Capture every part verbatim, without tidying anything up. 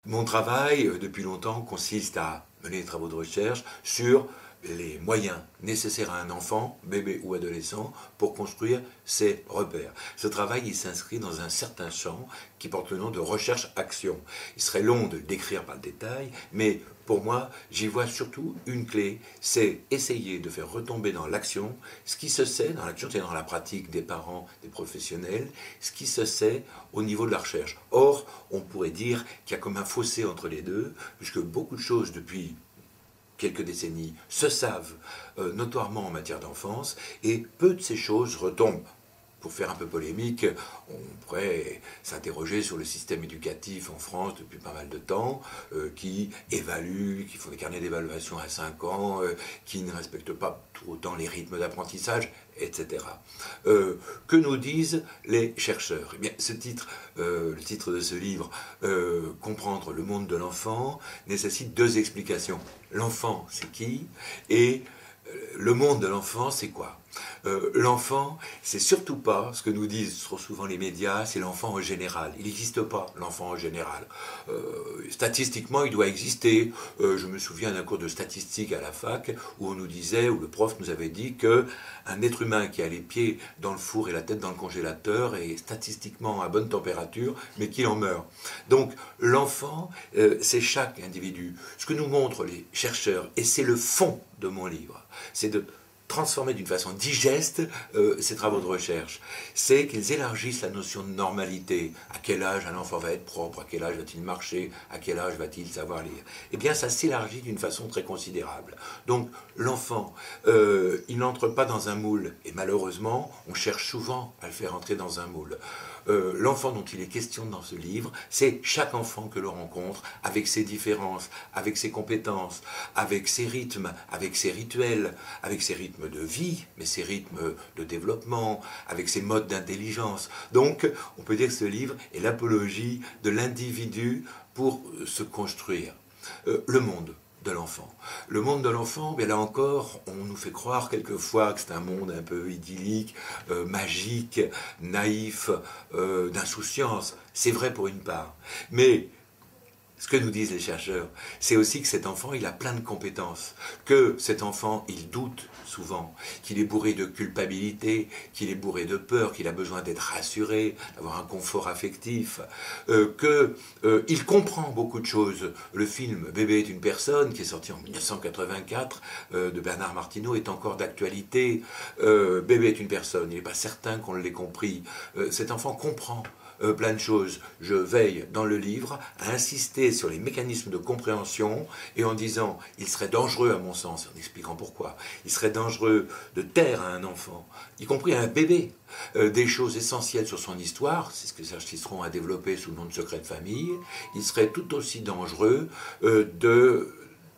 Mon travail, euh, depuis longtemps, consiste à mener des travaux de recherche sur les moyens nécessaires à un enfant, bébé ou adolescent, pour construire ses repères. Ce travail, il s'inscrit dans un certain champ qui porte le nom de recherche-action. Il serait long de le décrire par le détail, mais pour moi, j'y vois surtout une clé, c'est essayer de faire retomber dans l'action ce qui se sait, dans l'action, c'est dans la pratique des parents, des professionnels, ce qui se sait au niveau de la recherche. Or, on pourrait dire qu'il y a comme un fossé entre les deux, puisque beaucoup de choses depuis quelques décennies se savent euh, notoirement en matière d'enfance, et peu de ces choses retombent. Pour faire un peu polémique, on pourrait s'interroger sur le système éducatif en France depuis pas mal de temps, euh, qui évalue, qui font des carnets d'évaluation à cinq ans, euh, qui ne respecte pas tout autant les rythmes d'apprentissage, et cetera. Euh, que nous disent les chercheurs? Eh bien, ce titre, euh, le titre de ce livre, euh, Comprendre le monde de l'enfant, nécessite deux explications. L'enfant, c'est qui? Et le monde de l'enfant, c'est quoi? euh, L'enfant, c'est surtout pas ce que nous disent trop souvent les médias, c'est l'enfant en général. Il n'existe pas, l'enfant en général. Euh, statistiquement, il doit exister. Euh, je me souviens d'un cours de statistique à la fac où on nous disait, où le prof nous avait dit que un être humain qui a les pieds dans le four et la tête dans le congélateur est statistiquement à bonne température, mais qu'il en meurt. Donc, l'enfant, euh, c'est chaque individu. Ce que nous montrent les chercheurs, et c'est le fond de mon livre, c'est de transformer d'une façon digeste euh, ces travaux de recherche, c'est qu'ils élargissent la notion de normalité. À quel âge un enfant va être propre? À quel âge va-t-il marcher? À quel âge va-t-il savoir lire? Eh bien, ça s'élargit d'une façon très considérable. Donc, l'enfant, euh, il n'entre pas dans un moule. Et malheureusement, on cherche souvent à le faire entrer dans un moule. Euh, l'enfant dont il est question dans ce livre, c'est chaque enfant que l'on rencontre, avec ses différences, avec ses compétences, avec ses rythmes, avec ses rituels, avec ses rythmes de vie, mais ses rythmes de développement, avec ses modes d'intelligence. Donc, on peut dire que ce livre est l'apologie de l'individu pour se construire. Euh, le monde de l'enfant. Le monde de l'enfant, mais là encore, on nous fait croire quelquefois que c'est un monde un peu idyllique, euh, magique, naïf, euh, d'insouciance. C'est vrai pour une part. Mais ce que nous disent les chercheurs, c'est aussi que cet enfant, il a plein de compétences, que cet enfant, il doute souvent, qu'il est bourré de culpabilité, qu'il est bourré de peur, qu'il a besoin d'être rassuré, d'avoir un confort affectif, euh, qu'il euh, comprend beaucoup de choses. Le film « Bébé est une personne », qui est sorti en mille neuf cent quatre-vingt-quatre, euh, de Bernard Martineau, est encore d'actualité. Euh, « Bébé est une personne », il n'est pas certain qu'on l'ait compris. Euh, cet enfant comprend Euh, plein de choses. Je veille dans le livre à insister sur les mécanismes de compréhension et en disant il serait dangereux à mon sens, en expliquant pourquoi, il serait dangereux de taire à un enfant, y compris à un bébé, euh, des choses essentielles sur son histoire, c'est ce que Serge Tisseron a développé sous le nom de secret de famille. Il serait tout aussi dangereux euh, de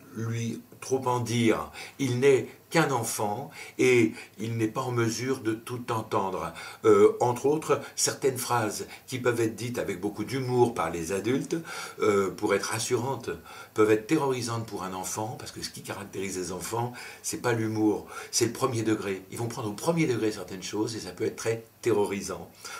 lui trop en dire. Il n'est qu'un enfant et il n'est pas en mesure de tout entendre. Euh, entre autres, certaines phrases qui peuvent être dites avec beaucoup d'humour par les adultes, euh, pour être rassurantes, peuvent être terrorisantes pour un enfant, parce que ce qui caractérise les enfants, c'est pas l'humour, c'est le premier degré. Ils vont prendre au premier degré certaines choses et ça peut être très terrorisant.